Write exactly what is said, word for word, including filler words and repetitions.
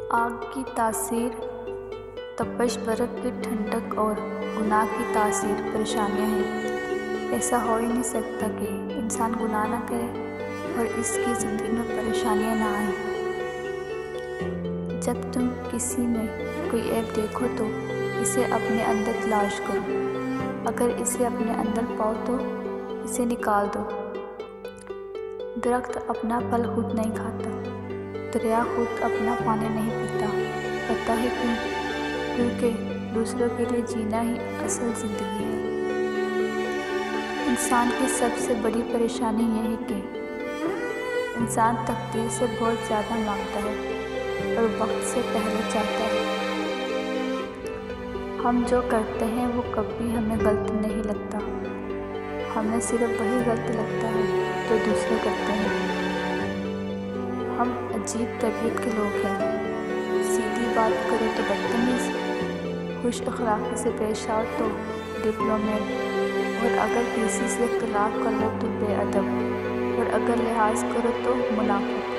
آگ کی تاثیر تپش، برف کی ٹھنڈک اور گناہ کی تاثیر پریشانیاں ہیں۔ ایسا ہو ہی نہیں سکتا کہ انسان گناہ نہ کرے اور اس کی زندگی میں پریشانیاں نہ آئیں۔ جب تم کسی میں کوئی عیب دیکھو تو اسے اپنے اندر تلاش کرو، اگر اسے اپنے اندر پاؤ تو اسے نکال دو۔ درخت اپنا پھل خود نہیں کھاتا، دریا خود اپنا پانی نہیں پیتا، پتہ ہے کیوں؟ کیونکہ دوسروں کے لیے جینا ہی اصل زندگی ہے۔ انسان کی سب سے بڑی پریشانی یہ ہے کہ انسان تقدیر سے بہت زیادہ مانگتا ہے اور وقت سے پہلے چاہتا ہے۔ ہم جو کرتے ہیں وہ کبھی ہمیں غلط نہیں لگتا، ہمیں صرف وہی غلط لگتا ہے جو دوسرے کرتے ہیں۔ ہم عجیب طبیعت کے لوگ ہیں، سیدھی بات کرو تو بدتمیز، خوش اخلاقی سے پیش آؤ تو ڈپلومیٹ، اور اگر کسی سے اختلاف کر لو تو بے ادب، اور اگر لحاظ کرو تو منافق۔